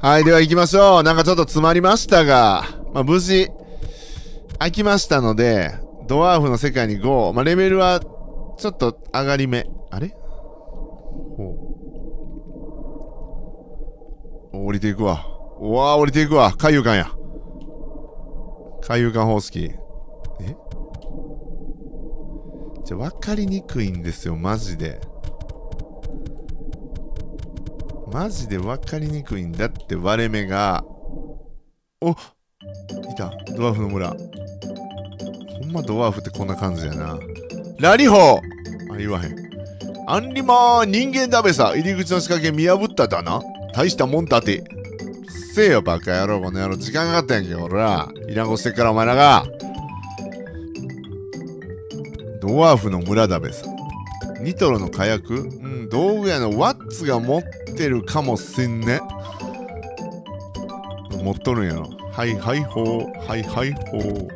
はい、では行きましょう。なんかちょっと詰まりましたが、まあ、無事、開きましたので、ドワーフの世界に GO。まあ、レベルは、ちょっと上がり目。あれ降りていくわ。うわー、降りていくわ。海遊館や。海遊館方式。分かりにくいんですよ、マジで。マジで分かりにくいんだって割れ目が。お、いた、ドワーフの村。ほんまドワーフってこんな感じやな。ラリホー、あ、言わへん。アンリマー、人間だべさ。入り口の仕掛け見破っただな。大したもんだて。せえよ、バカ野郎、この野郎。時間かかったやんけ、ほら。いらんこしてっからお前らが。ドワーフの村だべさ。ニトロの火薬、道具屋のワッツが持ってるかもしんね。持っとるんやろ。はいはいほー、はいはいほー。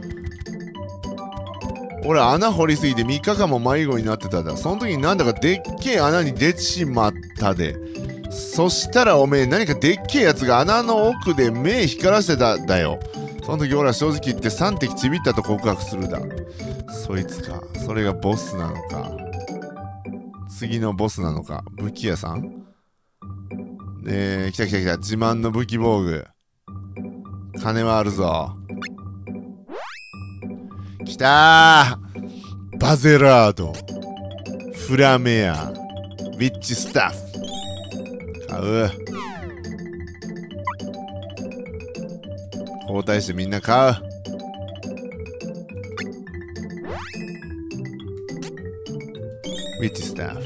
俺穴掘りすぎて3日間も迷子になってただ。その時になんだかでっけえ穴に出ちまったで。そしたらおめえ何かでっけえやつが穴の奥で目光らせてただよ。その時俺は正直言って3滴ちびったと告白するだ。そいつか。それがボスなのか。次のボスなのか。武器屋さん、来た来た来た。自慢の武器防具。金はあるぞ。来たー。バゼラード。フラメア。ウィッチスタッフ。買う。交代してみんな買う。ウィッチスタッフ。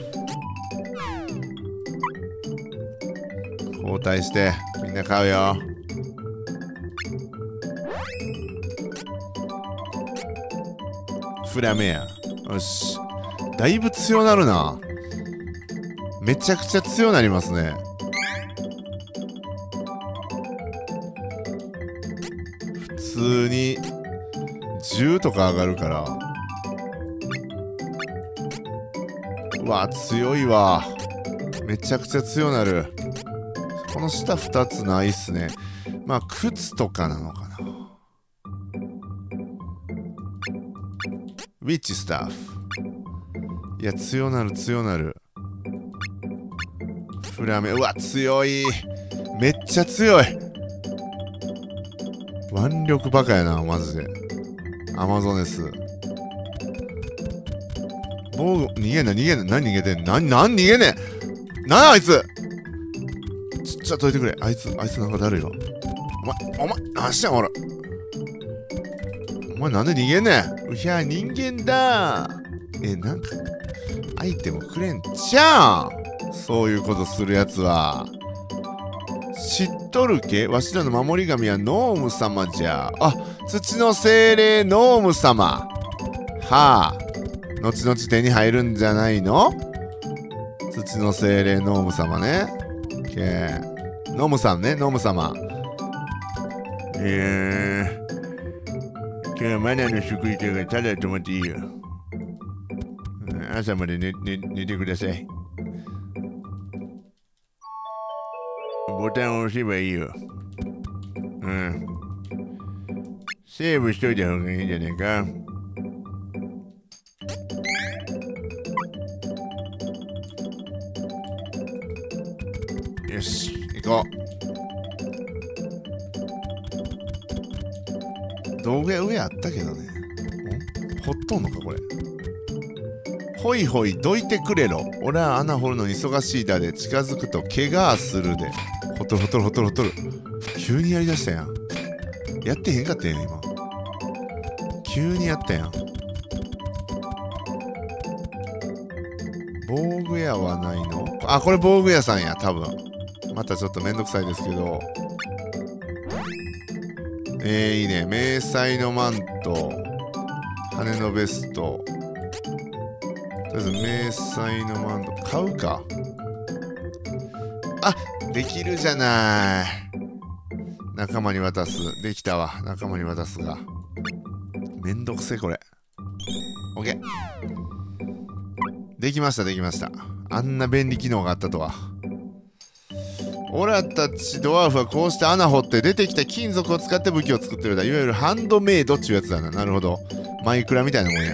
交代してみんな買うよ。フラメア。よし。だいぶ強なるな。めちゃくちゃ強なりますね。普通に10とか上がるから。うわ、強いわ。めちゃくちゃ強なる。この下2つないっすね。まあ靴とかなのかな。ウィッチスタッフ。いや、強なる強なる。フラメ、うわ、強い。めっちゃ強い。腕力バカやな、マジで。アマゾネス。防具、逃げんな、逃げんな。何逃げてんの？何逃げんねん。あいつ。ちょっとどいてくれ。あいつなんかだるいわ。お前、何してんおら。お前なんで逃げんねん。うひゃ、人間だ。なんか、アイテムくれんちゃうん。そういうことするやつは。知っとるけ？わしらの守り神はノーム様じゃ。あ、土の精霊ノーム様。はあ。後々手に入るんじゃないの？土の精霊ノーム様ね。ノムさんね、ノム様。今日はマナの食事がただと思っていいよ。朝まで寝てください。ボタンを押せばいいよ。セーブしといた方がいいんじゃないか。よし、行こう。道具屋上あったけどね。ほっとんのかこれ。ほいほいどいてくれろ。俺は穴掘るのに忙しいだで。近づくと怪我するで。ほっとるほっとるほっとるほっとる。急にやりだしたやん。やってへんかったやん今。急にやったやん。防具屋はないの？あ、これ防具屋さんや多分。またちょっとめんどくさいですけど。いいね。迷彩のマント。羽のベスト。とりあえず迷彩のマント。買うか。あ、できるじゃない。仲間に渡す。できたわ。仲間に渡すが。めんどくせえこれ。OK。できました、できました。あんな便利機能があったとは。 俺たちドワーフはこうして穴掘って出てきた金属を使って武器を作ってるんだ。いわゆるハンドメイドっちゅうやつだな。なるほど。マイクラみたいなもんや。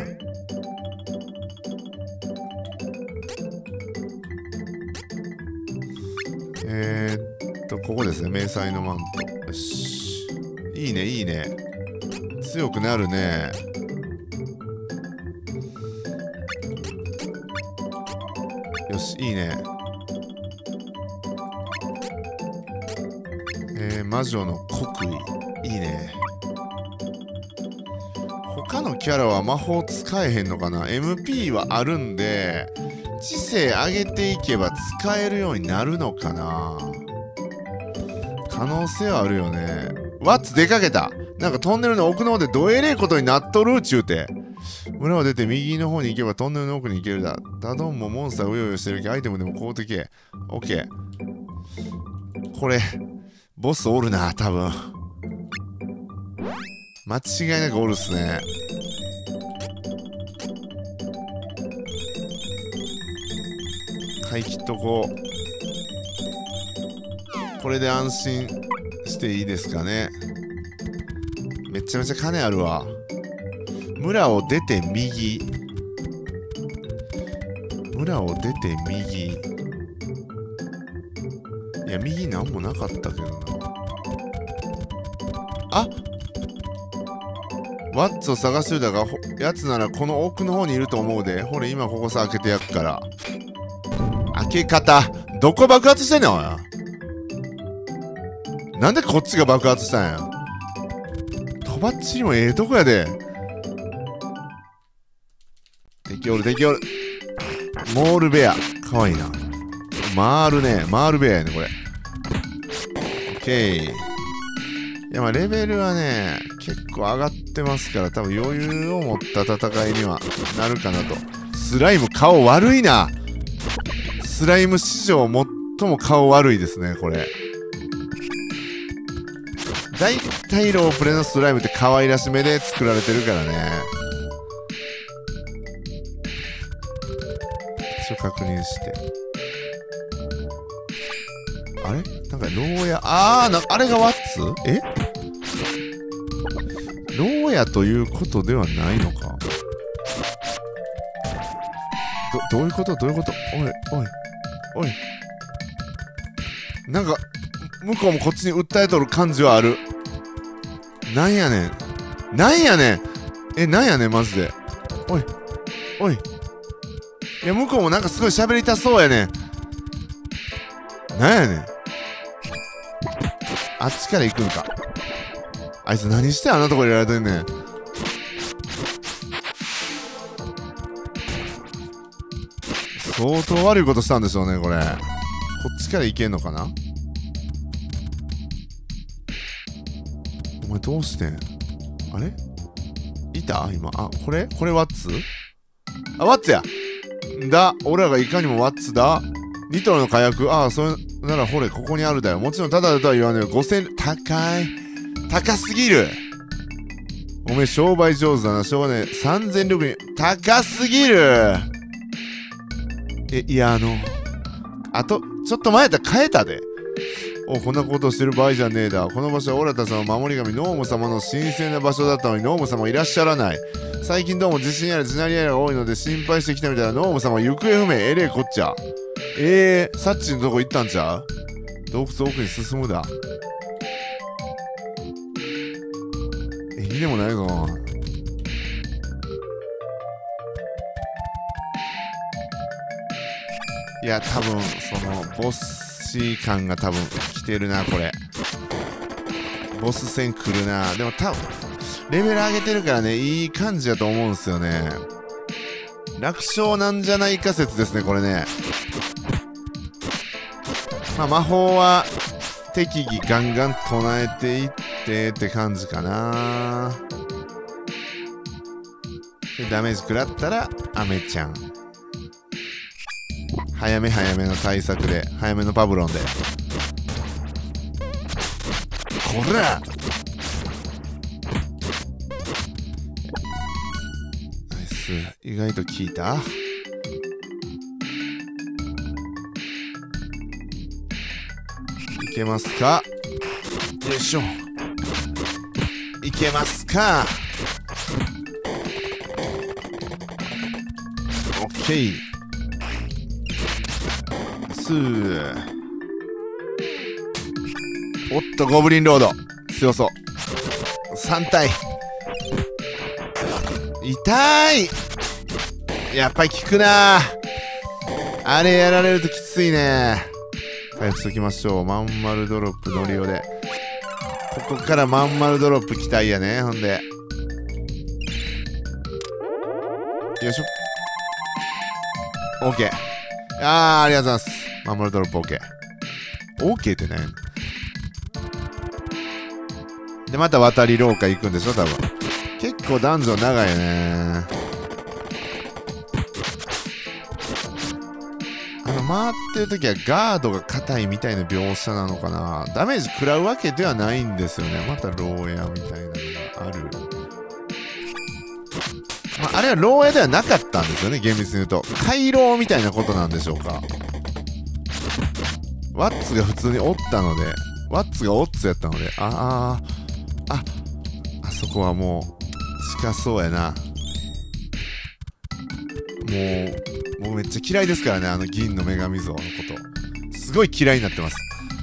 ここですね。迷彩のマント。よし。いいね、いいね。強くなるね。よし、いいね。魔女の国威。いいね。他のキャラは魔法使えへんのかな？ MP はあるんで、知性上げていけば使えるようになるのかな？可能性はあるよね。ワッツ出かけた。なんかトンネルの奥の方でどえれえことになっとるっちゅうて。村を出て右の方に行けばトンネルの奥に行けるだ。ダドンもモンスターうようよしてるけどアイテムでも買うてけ。オッケー。これ、ボスおるな、多分。間違いなくおるっすね。買い切っとこう。これで安心していいですかね。めちゃめちゃ金あるわ。村を出て右。村を出て右。いや、右なんもなかったけどな。あ、ワッツを探してるだが、やつならこの奥の方にいると思うで。ほれ、今ここさ、開けてやっから。開け方。どこ爆発してんねん、おい。なんでこっちが爆発したんや。とばっちりもええとこやで。敵おる、敵おる。モールベア。かわいいな。回るね。回るベアやね、これ。オッケー。いや、まあ、レベルはね、結構上がってますから、多分余裕を持った戦いにはなるかなと。スライム、顔悪いな。スライム史上最も顔悪いですね、これ。大体ロープレのスライムって可愛らしめで作られてるからね。一応確認して。あれなんか牢屋、あれがワッツ？牢屋ということではないのか。どういうこと？どういうこと？おい。なんか、向こうもこっちに訴えとる感じはある。なんやねん。なんやねん、マジで。おい。いや、向こうもなんかすごい喋りたそうやねん。なんやねん。あっちから行くんか。あいつ何してあんなとこ入れられてんねん。相当悪いことしたんでしょうね、これ。こっちから行けんのかな？お前どうしてん？あれ？いた？今。あ、これワッツ？あ、ワッツや！俺らがいかにもワッツだ。ニトロの火薬。それならほれ、ここにあるだよ。もちろんタダでとは言わねえよ。5000、高すぎる。おめえ商売上手だな。しょうがねえ。3000ルクに、高すぎる。いや、ちょっと前やったら変えたで。こんなことしてる場合じゃねえだ。この場所はオラたちの守り神ノーム様の神聖な場所だったのにノーム様いらっしゃらない。最近どうも地震やら地鳴りやらが多いので心配してきたみたいな。ノーム様行方不明。えれえこっちゃ。サッチのとこ行ったんちゃう？洞窟奥に進むだ。縁起でもないぞ。いや、多分ボスシー感が多分来てるな、これ。ボス戦来るな。でも多分レベル上げてるからね、いい感じだと思うんすよね。楽勝なんじゃないか説ですね、これね。まあ、魔法は適宜ガンガン唱えていってって感じかな。で、ダメージ食らったら、アメちゃん。早めの対策で、早めのパブロンで。こら！ナイス。意外と効いた。 けますか？よいしょ。いけますか？オッケー。おっと、ゴブリンロード強そう。3体痛い。やっぱり効くな。あれやられるときついね。回復しときましょう。まん丸ドロップノリオで、ここからまん丸ドロップ期待やね。ほんでよいしょ。オッケー。ありがとうございます。まん丸ドロップオッケー。オッケーってね。でまた渡り廊下行くんでしょ多分。結構ダンジョン長いよね。回ってる時はガードが硬いみたいな描写なのかな。ダメージ食らうわけではないんですよね。また牢屋みたいなのがある。あれは牢屋ではなかったんですよね、厳密に言うと。回廊みたいなことなんでしょうか。ワッツが普通におったので、ワッツがオッツやったので、あそこはもう近そうやな。もうめっちゃ嫌いですからね、銀の女神像のこと。すごい嫌いになってます。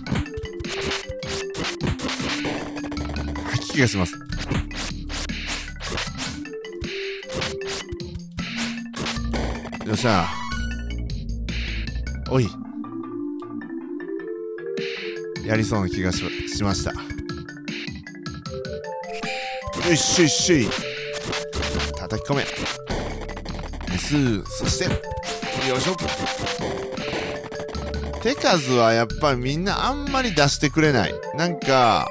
吐き気がします。よっしゃ。おい。やりそうな気がしました。よいしょいしょい。叩き込め。そしてよいしょ。手数はやっぱりみんなあんまり出してくれない。なんか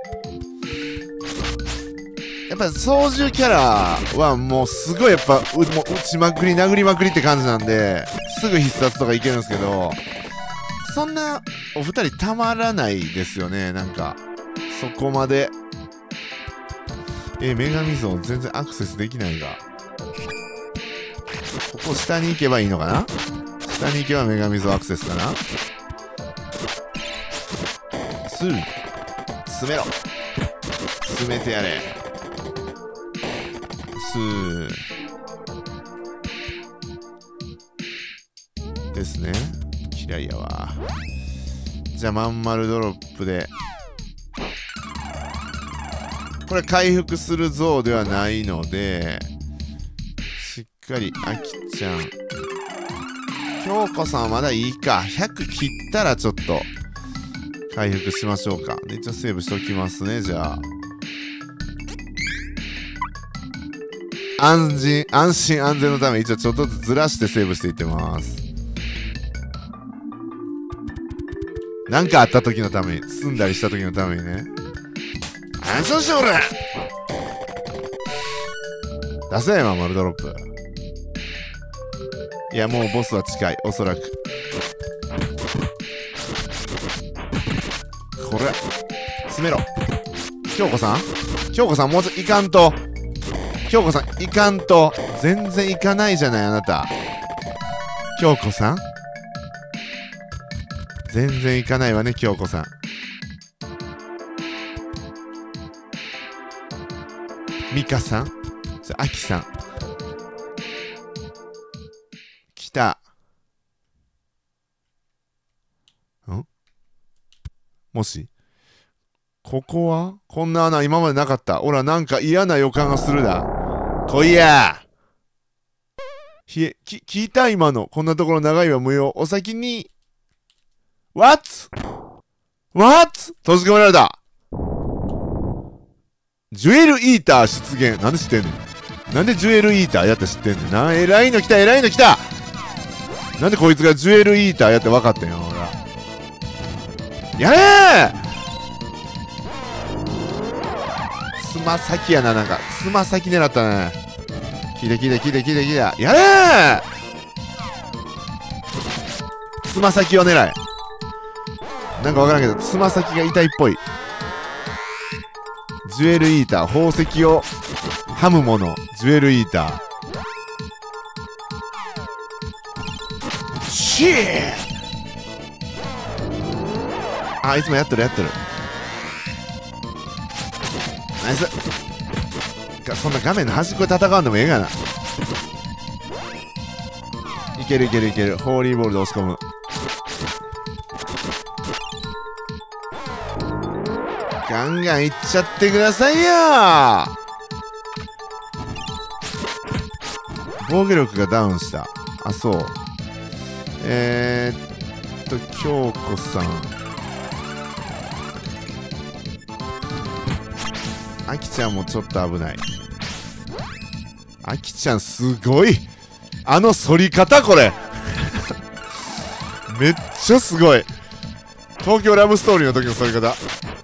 やっぱ操縦キャラはもうすごいやっぱもう打ちまくり殴りまくりって感じなんで、すぐ必殺とかいけるんですけど、そんなお二人たまらないですよね。なんかそこまで女神像全然アクセスできないが、ここ下に行けばいいのかな。下に行けば女神像アクセスかな。詰めろ。詰めてやれ。ですね。嫌いやわ。じゃあまん丸ドロップで、これ回復する像ではないので、しっかりあきちゃん、京子さんはまだいいか。100切ったらちょっと回復しましょうか。で一応セーブしときますね。じゃあ安心安全のため一応ちょっとずつずらしてセーブしていってます。なんかあった時のために、積んだりした時のためにね。安心しておれ。出せまん丸ドロップ。いやもうボスは近い、おそらく。これ詰めろ。京子さんもうちょっといかんと。京子さんいかんと。全然いかないじゃないあなた。京子さん全然いかないわね、京子さん。ミカさん、じゃあアキさん来た。もしここはこんな穴今までなかった。ほらなんか嫌な予感がするだ。来いや。聞いた今の。こんなところ長いは無用。お先に。What? 閉じ込められた。ジュエルイーター出現。なんで知ってんの。なんでジュエルイーターやって知ってんのな。偉いの来た。なんでこいつがジュエルイーターやって分かってんよ。ほらやれー。つま先やな。なんかつま先狙ったね。聞いてやれー。つま先を狙い。なんかわからんけどつま先が痛いっぽい。ジュエルイーター、宝石をはむもの。ジュエルイーター。シー。 あ、いつもやっとる。ナイス。そんな画面の端っこで戦うんでもええがな。いける。ホーリーボールで押し込む。ガンガンいっちゃってくださいよ。防御力がダウンした。あ、そう。京子さん。あきちゃんもちょっと危ない。あきちゃんすごい。あの反り方これ。めっちゃすごい。東京ラブストーリーの時の反り方。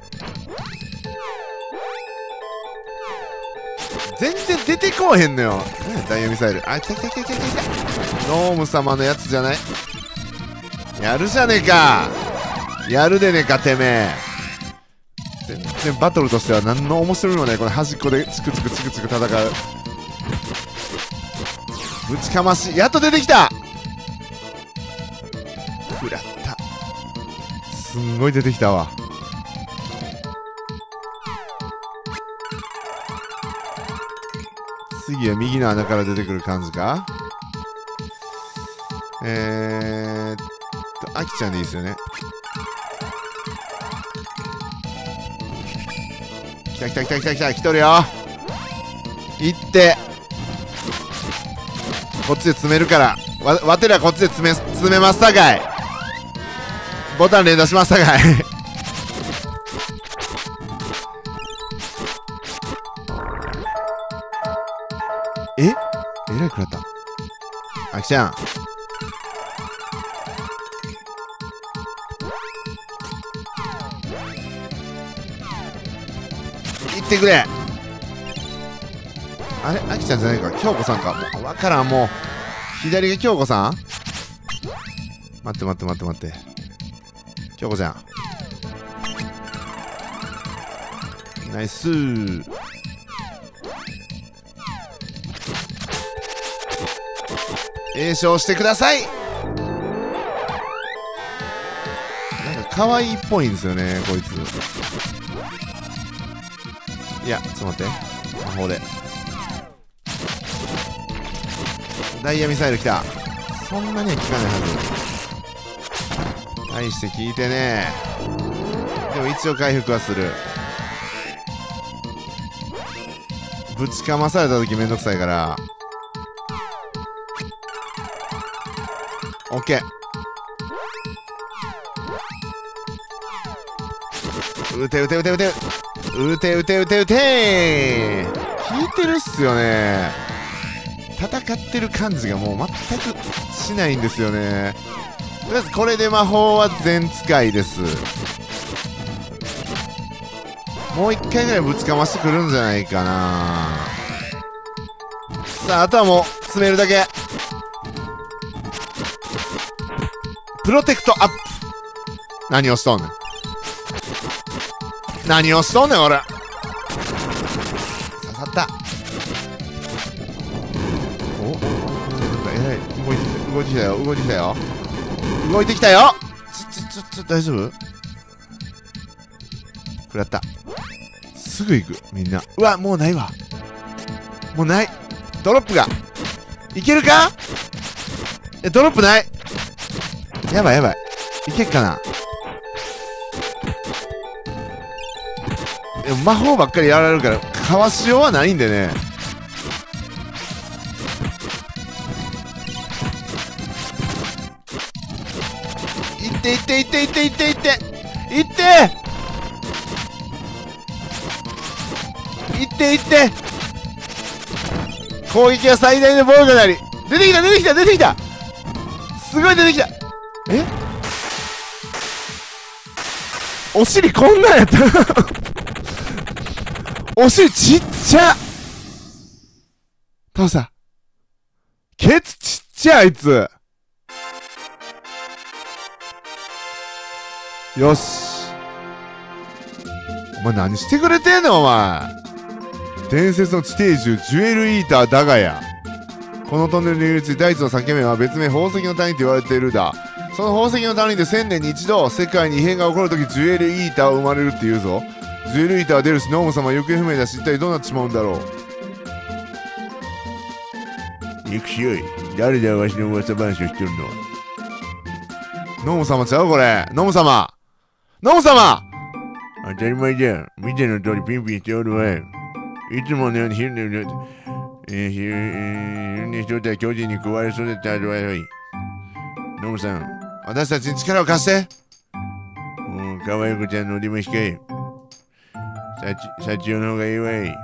全然出てこうへんのよ。ダイヤミサイル。あ、来た。ノーム様のやつじゃない。やるじゃねえか。やるでねえか、てめえ。全然バトルとしては何の面白みもない。この端っこでチクチク戦う。ぶちかまし。やっと出てきた。食らった。すんごい出てきたわ。次は右の穴から出てくる感じか。あきちゃんでいいですよね。来とるよ。行ってこっちで詰めるから。わてらこっちで詰めますさかい。ボタン連打しますさかい。えらい食らった。あきちゃん。行ってくれ。あれあきちゃんじゃないか。京子さんか。もうわからん。もう左が京子さん。待って。京子ちゃん。ナイスー。栄唱してください。なんか可愛いっぽいんですよねこいつ。いやちょっと待って。魔法でダイヤミサイル来た。そんなには効かないはず。大して効いてね。でも一応回復はする。ぶちかまされた時めんどくさいから。オッケー。撃て。効いてるっすよね。戦ってる感じがもう全くしないんですよね。とりあえずこれで魔法は全使いです。もう一回ぐらいぶちかましてくるんじゃないかな。さああとはもう詰めるだけ。プロテクトアップ。何をしとんねん俺。刺さった。おえらい動いてきたよ。ちょ大丈夫。食らった。すぐ行くみんな。うわもうないわ。もうない。ドロップがいけるか。ドロップない。やばいいけっかな。魔法ばっかりやられるからかわしようはないんでね。いって攻撃は最大の防御なり。出てきた。すごい出てきた。お尻こんなんやったお尻ちっちゃ。倒した。ケツちっちゃあいつ。よし。お前何してくれてんのお前。伝説の地底獣ジュエルイーターダガヤ。このトンネルに入り口第一の裂け目は別名宝石の谷と言われているだ。 その宝石の谷で1000年に一度世界に異変が起こるときジュエルイーターを生まれるって言うぞ。ジュエルイーターは出るしノーム様は行方不明だし、一体どうなってしまうんだろう。憎しよい、誰だわしの噂話をしてるのは。ノーム様ちゃうこれ。ノーム様、ノーム様、当たり前じゃん。見ての通りピンピンしておるわい。いつものように昼寝しとったら巨人に食われそうだったらわい。ノムさん、私たちに力を貸して。かわいこちゃんのおりましかい。幸代の方がいいわい。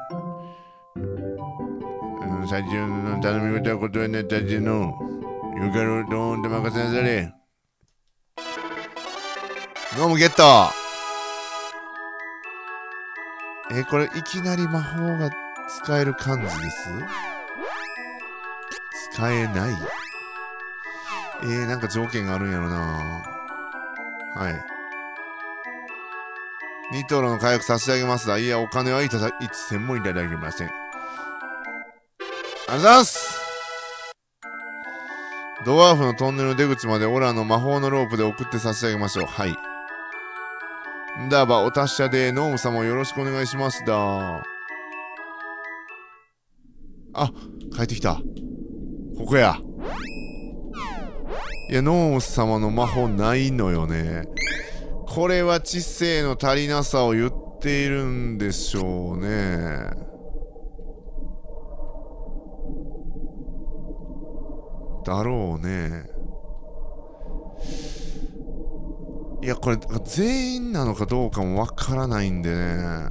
幸代の頼み事は断りなったちの。よかろうと思って任せなされ。ノムゲット。これいきなり魔法が使える感じです。使えない。なんか条件があるんやろな。はい。ニトロの火薬差し上げますが、いや、お金はいつ銭もいただけません。ありがとうございます。ドワーフのトンネルの出口までオラの魔法のロープで送って差し上げましょう。はい。んだば、お達者で、ノーム様をよろしくお願いしますだ。あ、帰ってきた。ここや。いや、ノーム様の魔法ないのよね。これは知性の足りなさを言っているんでしょうね。だろうね。いや、これ、全員なのかどうかもわからないんでね。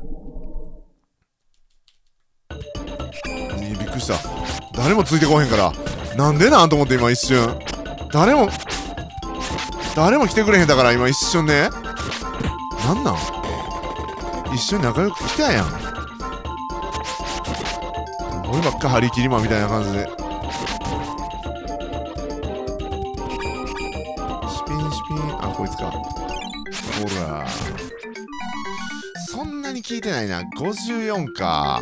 びっくりした。誰もついてこへんから。なんでなんと思って今一瞬。誰も来てくれへんだから今一瞬ね。なんなん、一緒に仲良く来たやん。俺ばっか張り切りマンみたいな感じで。シピンシピン。あ、こいつか。ほら。そんなに効いてないな。54か。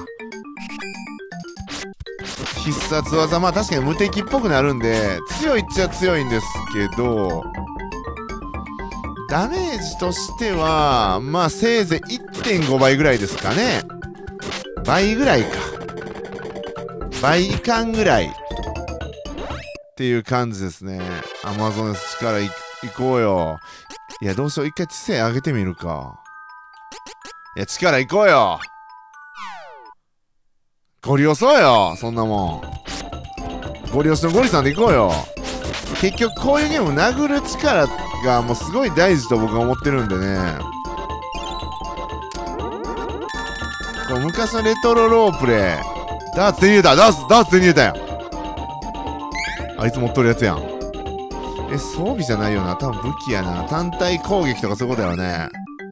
必殺技、まあ確かに無敵っぽくなるんで、強いっちゃ強いんですけど、ダメージとしては、まあせいぜい 1.5 倍ぐらいですかね。倍ぐらいか。倍いかんぐらい。っていう感じですね。アマゾネス力いこうよ。いや、どうしよう。一回知性上げてみるか。いや、力いこうよ。ゴリ押そうよ、そんなもん。ゴリ押しのゴリさんでいこうよ。結局こういうゲーム殴る力がもうすごい大事と僕は思ってるんでね。こう昔のレトロロープレイ。ダーツ手に入れた、ダーツ手に入れたやん。あいつ持っとるやつやん。装備じゃないよな。多分武器やな。単体攻撃とかそういうことだよね。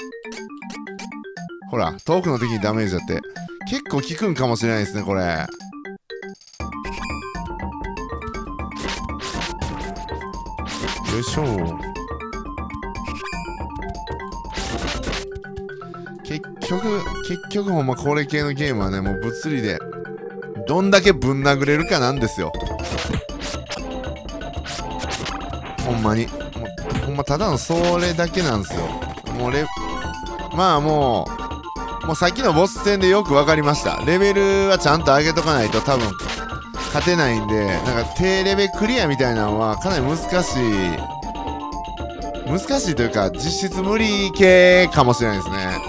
ほら、遠くの敵にダメージだって。結構効くんかもしれないですね、これ。よいしょ。結局ほんまこれ系のゲームはね、もう物理でどんだけぶん殴れるかなんですよ。ほんまに。ほんまただのそれだけなんですよ。まあもうさっきのボス戦でよく分かりました。レベルはちゃんと上げとかないと多分勝てないんで、なんか低レベクリアみたいなのはかなり難しいというか実質無理系かもしれないですね。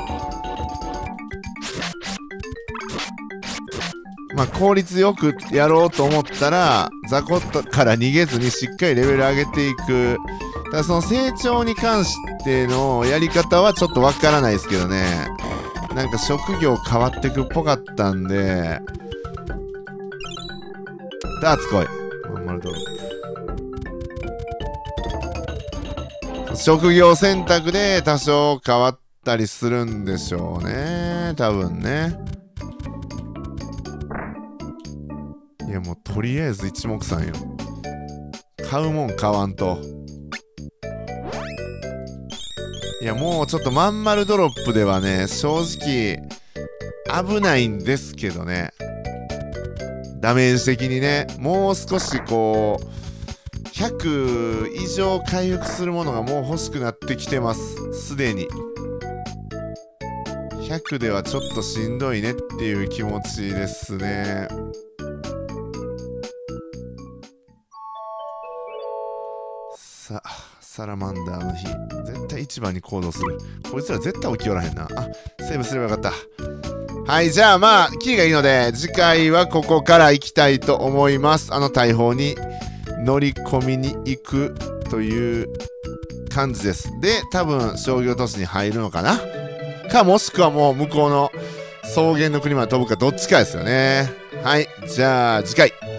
まあ効率よくやろうと思ったら雑魚から逃げずにしっかりレベル上げていく。ただその成長に関してのやり方はちょっと分からないですけどね。なんか職業変わってくっぽかったんで、ダーツ来い。まんまるドロップ。職業選択で多少変わったりするんでしょうね。多分ね。いやもうとりあえず一目散よ。買うもん買わんと。いやもうちょっとまん丸ドロップではね、正直危ないんですけどね。ダメージ的にね、もう少しこう 100以上回復するものがもう欲しくなってきてます。すでに。100ではちょっとしんどいねっていう気持ちですね。さあ、サラマンダーの日。絶対一番に行動する。こいつら絶対起きおらへんな。あ、セーブすればよかった。はい、じゃあまあ、キーがいいので、次回はここから行きたいと思います。大砲に乗り込みに行くという感じです。で、多分商業都市に入るのかなか、もしくはもう向こうの草原の国まで飛ぶかどっちかですよね。はい、じゃあ次回。